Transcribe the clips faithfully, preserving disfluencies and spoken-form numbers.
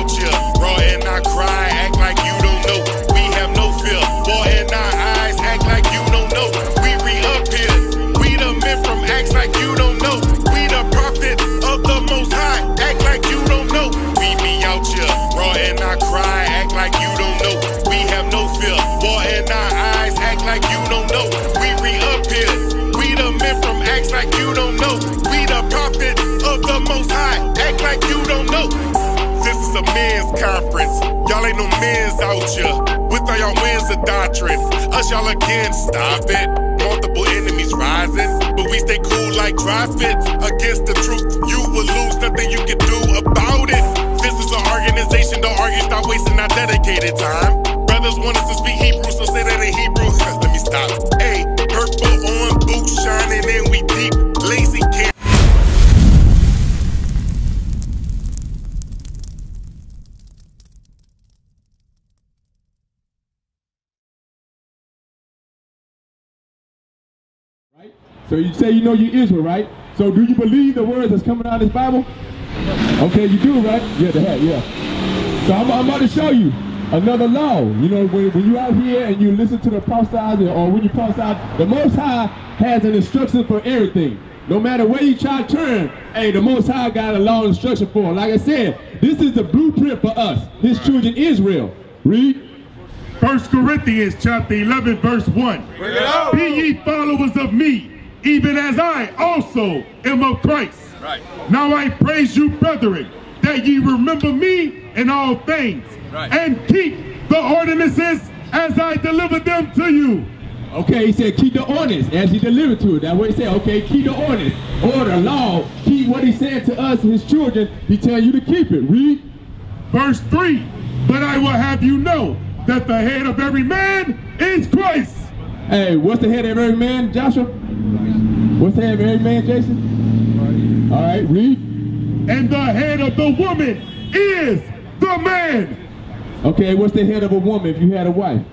out here, raw and I cry, act like you don't know. We have no fear, boy in our eyes, act like you don't know. We re-up here, we the men from acts like you don't know. We the prophets of the Most High, act like you don't know. We be out here, raw and I cry, act like you don't know. We have no fear, boy in our eyes, act like you don't know. We re-up here, we the men from acts like you don't know. We the prophets of the Most High, act like you don't know. This is a men's conference, y'all ain't no men's out here. With all y'all wins of doctrine, us y'all again, stop it. Multiple enemies rising, but we stay cool like dry fits. Against the truth, you will lose, nothing you can do about it. This is an organization, don't argue, stop wasting our dedicated time. Brothers want us to speak Hebrew, so say that in Hebrew. Let me stop. Hey, purple on boots shining and we deep, lazy can't. Right? So you say you know you're Israel, right? So do you believe the words that's coming out of this Bible? Okay, you do, right? Yeah, the heck, yeah. So I'm, I'm about to show you another law. You know, when, when you're out here and you listen to the prophesies, or when you prophesy, the Most High has an instruction for everything. No matter where you try to turn, hey, the Most High got a law and instruction for it. Like I said, this is the blueprint for us, His children Israel. Read. First Corinthians chapter eleven, verse one. Bring it out. Be ye followers of me, even as I also am of Christ. Right. Now I praise you, brethren, that ye remember me in all things, right, and keep the ordinances as I deliver them to you. Okay, he said keep the ordinance as he delivered to it. That way he said, okay, keep the ordinance, order, law, keep what he said to us, his children. He tell you to keep it. Read. Verse three, but I will have you know that the head of every man is Christ. Hey, what's the head of every man, Joshua? What's the head of every man, Jason? All right, read. And the head of the woman is the man. Okay, what's the head of a woman if you had a wife?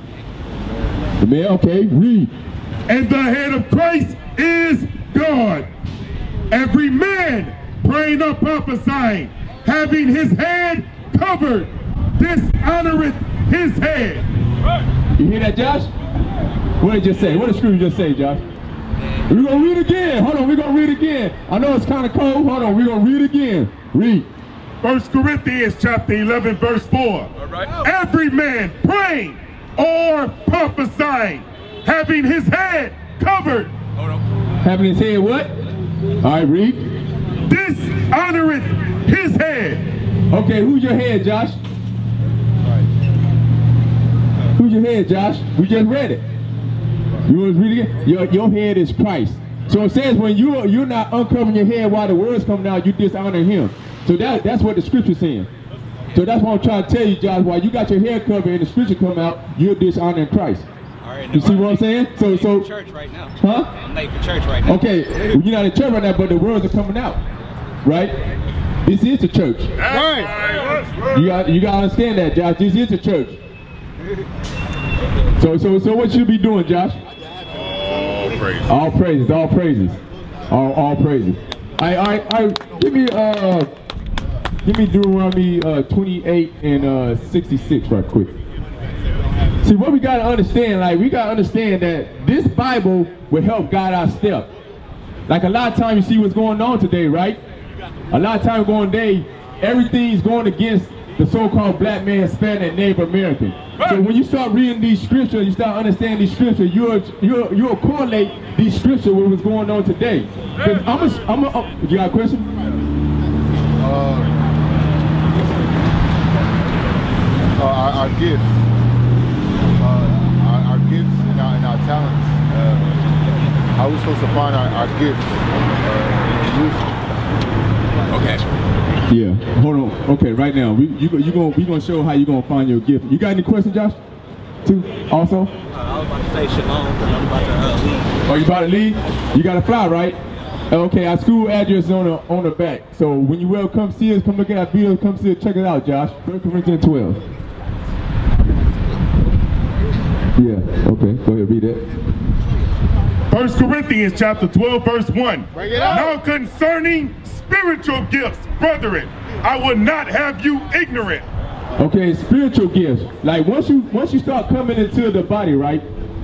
The man, okay, read. And the head of Christ is God. Every man praying or prophesying, having his head covered, dishonoreth his head. You hear that, Josh? What did it just say? What did Scripture just say, Josh? We're going to read again. Hold on, we're going to read again. I know it's kind of cold. Hold on, we're going to read again. Read. First Corinthians chapter eleven, verse four. All right. Every man praying or prophesying, having his head covered. Hold on. Having his head what? All right, read. Dishonoreth his head. Okay, who's your head, Josh? Who's your head, Josh? We just read it. You want to read it again? Your, your head is Christ. So it says when you're, you're not uncovering your head while the word's coming out, you dishonor him. So that, that's what the scripture's saying. So that's what I'm trying to tell you, Josh. While you got your hair covered and the scripture come out, you're dishonoring Christ. You see what I'm saying? So, so. I'm church right now. Huh? I'm late for church right now. Okay, you're not in church right now, but the words are coming out, right? This is the church. Right. You got, you got to understand that, Josh. This is the church. So, so, so what you be doing, Josh? All praises. All praises, all praises, all, all praises. I, I, I, give me, uh, give me Deuteronomy uh, twenty-eight and uh, sixty-six right quick. See, what we gotta understand, like we gotta understand that this Bible will help guide our step. Like a lot of times you see what's going on today, right? A lot of times going today, everything's going against the so-called black man, Hispanic, Native American. So when you start reading these scriptures, you start understanding these scriptures, you'll you'll you'll correlate these scriptures with what's going on today. I'm a, I'm a, uh, you got a question? Uh, uh, our, our gifts, uh, our, our gifts and our, and our talents. Uh, how are we supposed to find our, our gifts uh, and use them? Okay. Yeah, hold on. Okay, right now, we you you gonna we gonna show how you gonna find your gift. You got any questions, Josh? Too also? Uh, I was about to say shalom because I'm about to uh, leave. Oh, you about to leave? You got to fly, right? Okay, our school address is on the on the back. So when you will come see us, come look at our videos, come see us, check it out, Josh. First Corinthians twelve. Yeah. Okay. Go ahead, read that. First Corinthians chapter twelve, verse one. Bring it up. Now concerning spiritual gifts, brethren, I will not have you ignorant. Okay, spiritual gifts. Like once you once you start coming into the body, right?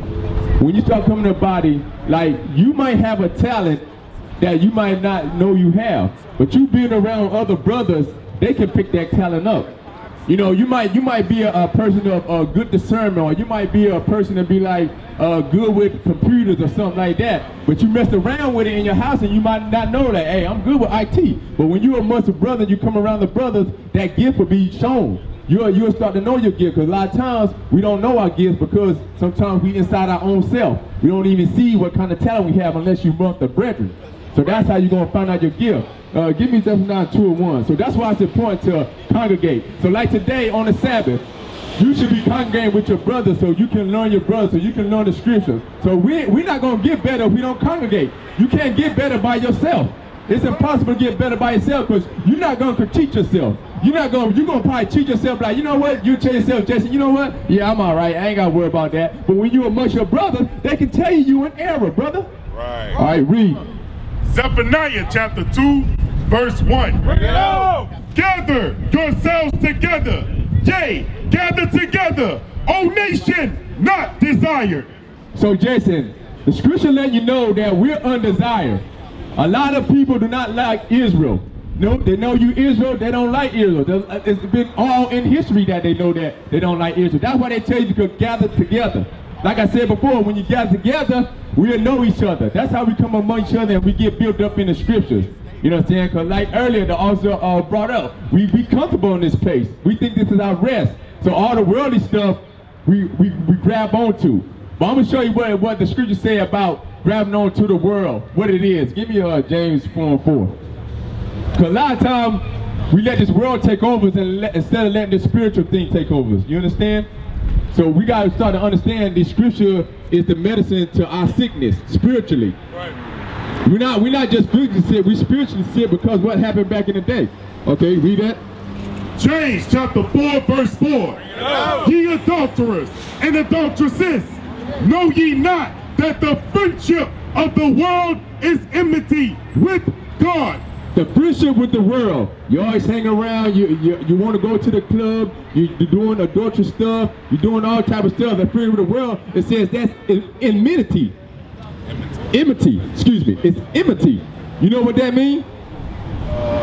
When you start coming to the body, like you might have a talent that you might not know you have, but you being around other brothers, they can pick that talent up. You know, you might you might be a, a person of uh, good discernment, or you might be a person to be like uh, good with computers or something like that. But you messed around with it in your house, and you might not know that. Hey, I'm good with I T. But when you're amongst the brothers, you come around the brothers, that gift will be shown. You'll, you'll start to know your gift, because a lot of times we don't know our gifts because sometimes we inside our own self. We don't even see what kind of talent we have unless you bump the brethren. So that's how you're going to find out your gift. Uh, give me Zephaniah two and one. So that's why it's important to congregate. So like today on the Sabbath, you should be congregating with your brothers so you can learn your brothers, so you can learn the scriptures. So we, we're not going to get better if we don't congregate. You can't get better by yourself. It's impossible to get better by yourself because you're not going to critique yourself. You're not going, you're going to probably cheat yourself like, you know what, you tell yourself, Jason, you know what, yeah, I'm all right, I ain't got to worry about that. But when you're amongst your brothers, they can tell you you're in error, brother. Right. All right, read. Zephaniah chapter two, verse one. Bring it out. Gather yourselves together, yea, gather together, O nation not desired. So Jason, the scripture let you know that we're undesired. A lot of people do not like Israel. No, they know you Israel, they don't like Israel. It's been all in history that they know that they don't like Israel. That's why they tell you to gather together. Like I said before, when you gather together, we'll know each other. That's how we come among each other and we get built up in the scriptures. You know what I'm saying? Because like earlier, the officer uh, brought up, we be comfortable in this place. We think this is our rest. So all the worldly stuff, we, we, we grab onto. But I'm going to show you what, what the scriptures say about grabbing onto the world, what it is. Give me uh, James four and four. Because a lot of times, we let this world take over us and let, instead of letting this spiritual thing take over us. You understand? So we got to start to understand this scripture is the medicine to our sickness, spiritually. Right. We're not, we're not just physically sick, we spiritually sick because what happened back in the day. Okay, read that. James chapter four, verse four. Ye adulterers and adulteresses, know ye not that the friendship of the world is enmity with God? The friendship with the world. You always hang around, you you, you want to go to the club, you, you're doing adulterous stuff, you're doing all type of stuff. The friendship with the world, it says that's enmity. Enmity. Enmity, excuse me, it's enmity. You know what that means? Uh,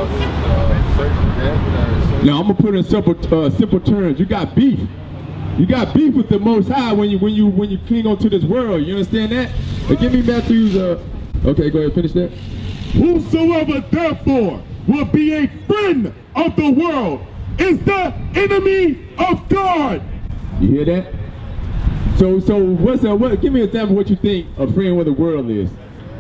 uh, now I'm gonna put it in simple uh, simple terms. You got beef. You got beef with the Most High when you when you when you cling on to this world. You understand that? But give me Matthew's. Uh, okay, go ahead, finish that. Whosoever therefore will be a friend of the world is the enemy of God. You hear that? So, so what's a, what? Give me an example of what you think a friend with the world is.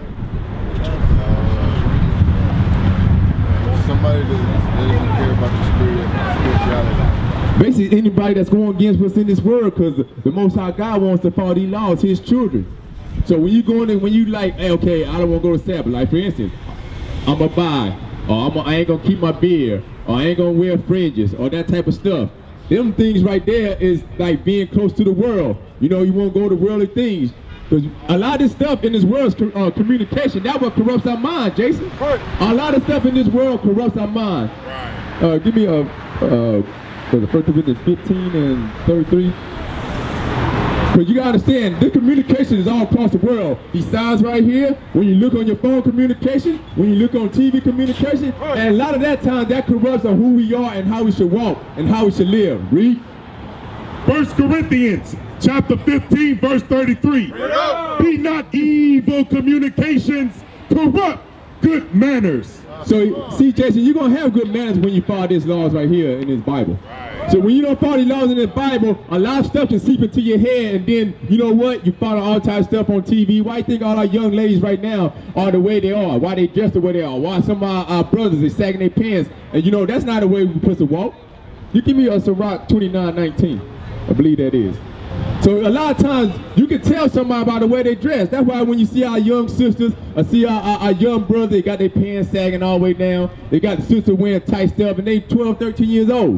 uh, somebody that doesn't care about the spirit, spirituality. Basically, anybody that's going against what's in this world, because the Most High God wants to follow these laws, His children. So when you go in there, when you like, hey, okay, I don't want to go to Sabbath. Like for instance, I'm gonna buy, or I'm a, I ain't gonna keep my beard, or I ain't gonna wear fringes, or that type of stuff. Them things right there is like being close to the world. You know, you won't go to worldly things. Because a lot of this stuff in this world is uh, communication. That's what corrupts our mind, Jason. Right. A lot of stuff in this world corrupts our mind. Right. Uh, give me a, uh, for the First Corinthians fifteen and thirty-three. Because you gotta understand, this communication is all across the world. These signs right here, when you look on your phone communication, when you look on T V communication, right. And a lot of that time that corrupts on who we are and how we should walk and how we should live. Read. First Corinthians chapter fifteen, verse thirty-three. Be not evil communications, corrupt good manners. So, see, Jason, you're going to have good manners when you follow these laws right here in this Bible. Right. So when you don't follow these laws in this Bible, a lot of stuff can seep into your head, and then, you know what, you follow all types of stuff on T V. Why do you think all our young ladies right now are the way they are? Why they dress the way they are? Why some of our, our brothers are sagging their pants? And, you know, that's not the way we're supposed to walk. You give me a Sirach twenty-nine nineteen. I believe that is. So a lot of times you can tell somebody by the way they dress. That's why when you see our young sisters or see our, our, our young brother, they got their pants sagging all the way down. They got the sister wearing tight stuff and they twelve, thirteen years old.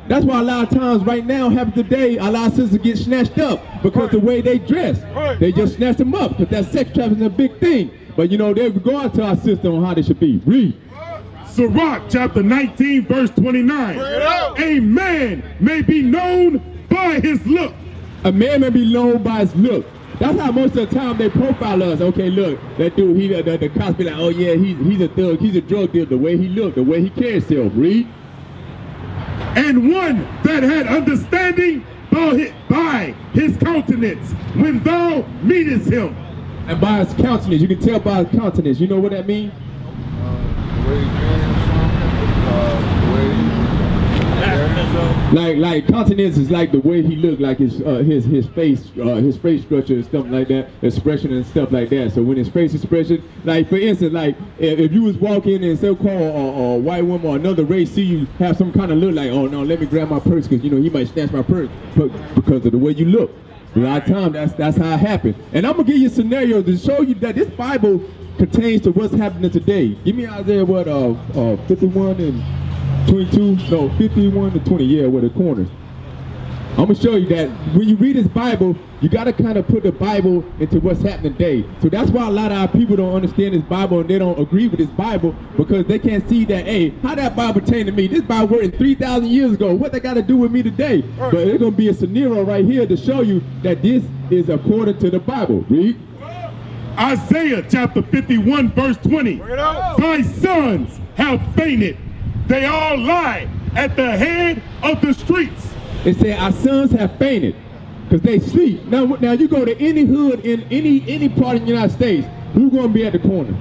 That's why a lot of times right now, happen today, a lot of sisters get snatched up because Right. the way they dress. Right. They just snatch them up because that sex trafficking is a big thing. But you know, they're going to our system on how they should be. Read. Sirach chapter nineteen verse twenty-nine. A man may be known by his look. A man may be known by his look. That's how most of the time they profile us. Okay, look, that dude, he, the, the, the cops be like, oh yeah, he's, he's a thug, he's a drug dealer, the way he look, the way he carries himself. Read. And one that had understanding by his, by his countenance when thou meetest him. And by his countenance, you can tell by his countenance. You know what that means? The way he carries himself, uh, the way he Like, like countenance is like the way he look, like his, uh, his, his face, uh, his face structure and stuff like that, expression and stuff like that. So when his face expression, like for instance, like if, if you was walking and so-called a, a white woman or another race see you have some kind of look like, oh no, let me grab my purse because you know he might snatch my purse, but because of the way you look. A lot of times that's that's how it happened. And I'm gonna give you a scenario to show you that this Bible pertains to what's happening today. Give me Isaiah what uh, uh fifty-one and twenty-two, no, fifty-one to twenty, yeah, with the corners. I'm gonna show you that when you read this Bible, you gotta kind of put the Bible into what's happening today. So that's why a lot of our people don't understand this Bible and they don't agree with this Bible because they can't see that, hey, how that Bible pertain to me? This Bible written three thousand years ago. What they got to do with me today? But there's gonna be a scenario right here to show you that this is according to the Bible. Read. Isaiah chapter fifty-one verse twenty. Thy sons have fainted. They all lie at the head of the streets. It said our sons have fainted because they sleep. Now, now you go to any hood in any any part of the United States, who's going to be at the corner?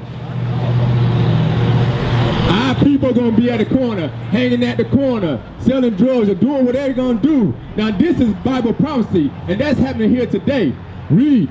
Our people are going to be at the corner, hanging at the corner, selling drugs or doing what they're going to do. Now this is Bible prophecy, and that's happening here today. Read.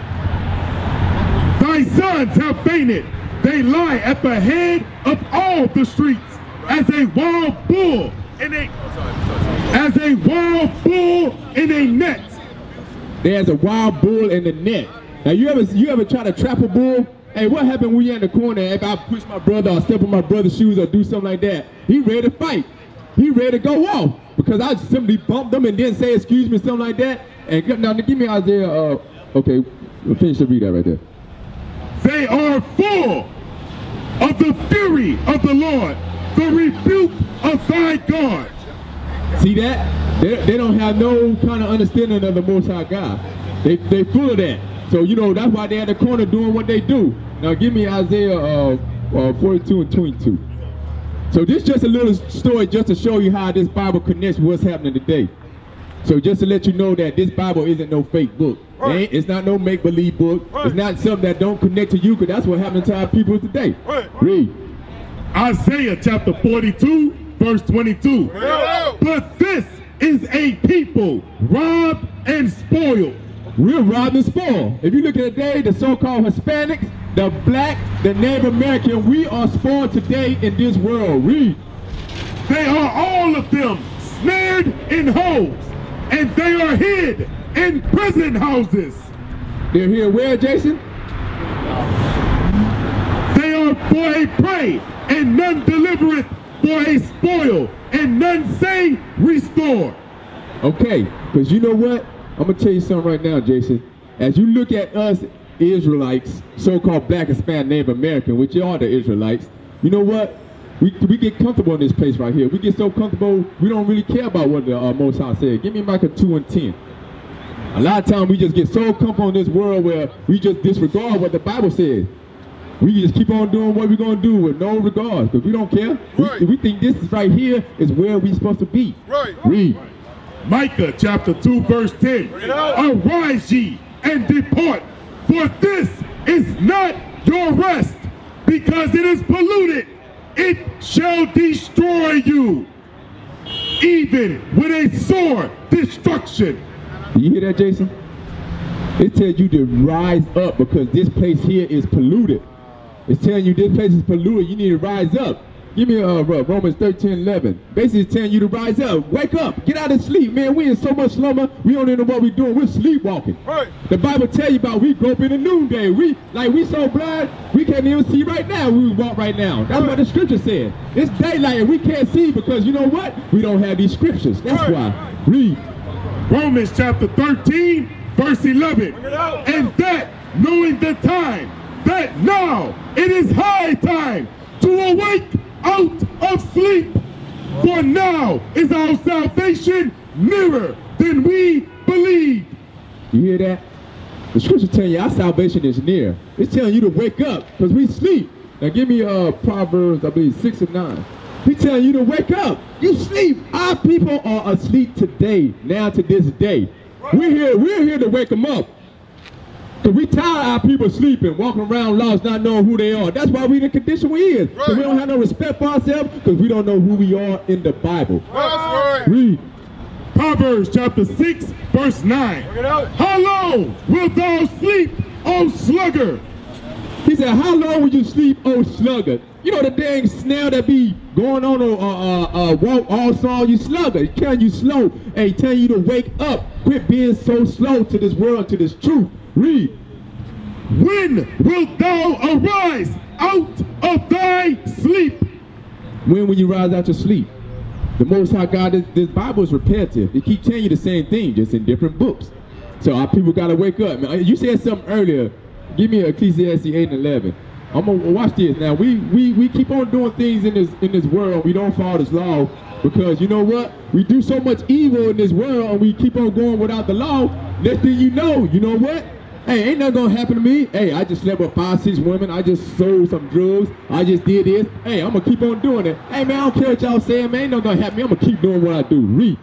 Thy sons have fainted. They lie at the head of all the streets as a wild bull in a as a wild bull in a net. There's a wild bull in the net. Now you ever you ever try to trap a bull? Hey, what happened when you're in the corner? If I push my brother or step on my brother's shoes or do something like that, he ready to fight. He ready to go off because I simply bumped them and didn't say excuse me, something like that. And now give me Isaiah. Uh, okay, we'll finish the read that right there. They are full of the fury of the Lord, the rebuke of thy God. See that? They, they don't have no kind of understanding of the Most High God. They they full of that. So you know that's why they're at the corner doing what they do. Now give me Isaiah uh, uh, forty-two and twenty-two. So this just a little story just to show you how this Bible connects with what's happening today. So just to let you know that this Bible isn't no fake book. Right. It ain't, it's not no make-believe book. Right. It's not something that don't connect to you because that's what happened to our people today. Right. Read. Isaiah chapter forty-two, verse twenty-two. Right. But this is a people robbed and spoiled. We're robbed and spoiled. If you look at today, the so-called Hispanics, the black, the Native American, we are spoiled today in this world. Read. They are all of them snared in holes, and they are hid in prison houses. They're here where, Jason? They are for a prey, and none delivereth, for a spoil, and none say restore. Okay, because you know what? I'm going to tell you something right now, Jason. As you look at us Israelites, so-called black, Hispanic, Native American, which are the Israelites, you know what? We, we get comfortable in this place right here. We get so comfortable, we don't really care about what the uh, Most High said. Give me Micah two and ten. A lot of times we just get so comfortable in this world where we just disregard what the Bible says. We just keep on doing what we're going to do with no regard because we don't care. Right. We, we think this is right here is where we're supposed to be. Right. Read. Micah chapter two verse ten. Arise ye and depart, for this is not your rest, because it is polluted. It shall destroy you, even with a sore destruction. Do you hear that, Jason? It tells you to rise up because this place here is polluted. It's telling you this place is polluted. You need to rise up. Give me uh, Romans thirteen eleven. Basically telling you to rise up, wake up, get out of sleep. Man, we in so much slumber, we don't even know what we're doing. We're sleepwalking. Right. The Bible tell you about we grope in the noonday. We like we so blind, we can't even see right now. We walk right now. That's right. What the scripture said. It's daylight and we can't see because you know what? We don't have these scriptures. That's right. Why. Read. Romans chapter thirteen, verse eleven. And that, knowing the time, that now it is high time to awake out of sleep, for now is our salvation nearer than we believed. You hear that? The scripture telling you our salvation is near. It's telling you to wake up because we sleep. Now give me uh Proverbs, I believe six and nine. He's telling you to wake up. You sleep. Our people are asleep today, now to this day. We're here, we're here to wake them up. Because we tired our people sleeping, walking around lost, not knowing who they are. That's why we in the condition we is. Because we don't have no respect for ourselves, because we don't know who we are in the Bible. That's right. Read. Proverbs chapter six, verse nine. How long wilt thou sleep, O sluggard? He said, how long will you sleep, O sluggard? You know the dang snail that be going on a uh, uh, uh, walk all song, you sluggard. Telling you slow. Hey, telling you to wake up. Quit being so slow to this world, to this truth. Read. When wilt thou arise out of thy sleep? When will you rise out your sleep? The Most High God, this, this Bible is repetitive. It keeps telling you the same thing, just in different books. So our people got to wake up. You said something earlier. Give me Ecclesiastes eight and eleven. I'm gonna watch this. Now we we we keep on doing things in this in this world. We don't follow this law because you know what? We do so much evil in this world, and we keep on going without the law. Next thing you know, you know what? Hey, ain't nothing gonna happen to me. Hey, I just slept with five, six women. I just sold some drugs. I just did this. Hey, I'm gonna keep on doing it. Hey man, I don't care what y'all saying, man. Ain't nothing gonna happen to me. I'm gonna keep doing what I do. Read.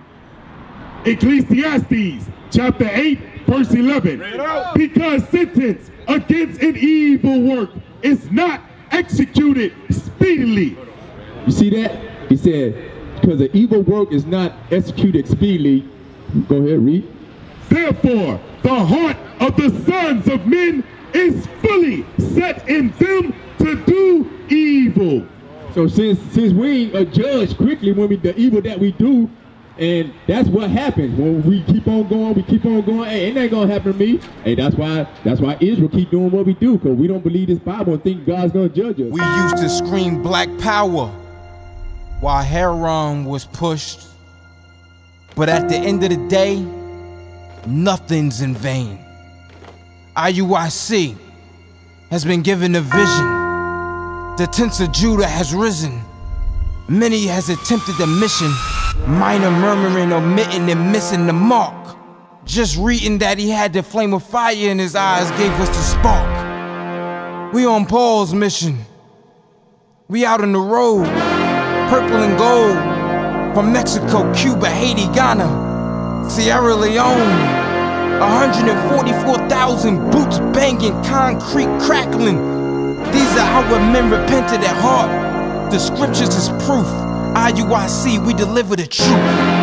Ecclesiastes chapter eight, verse eleven. Because sentence against an evil work is not executed speedily. You see that? He said, because the evil work is not executed speedily. Go ahead, read. Therefore, the heart of the sons of men is fully set in them to do evil. So since since we are judged quickly when we the evil that we do, and that's what happens when we keep on going, we keep on going. Hey, ain't that gonna happen to me? Hey, that's why that's why Israel keep doing what we do, because we don't believe this Bible and think God's gonna judge us. We used to scream black power while Heron was pushed, but at the end of the day, nothing's in vain. I U I C has been given a vision. The tents of Judah has risen. Many has attempted the mission. Minor murmuring, omitting, and missing the mark. Just reading that he had the flame of fire in his eyes gave us the spark. We on Paul's mission. We out on the road, purple and gold. From Mexico, Cuba, Haiti, Ghana, Sierra Leone. one hundred forty-four thousand boots banging, concrete crackling. These are our men repented at heart. The scriptures is proof. I U I C, we deliver the truth.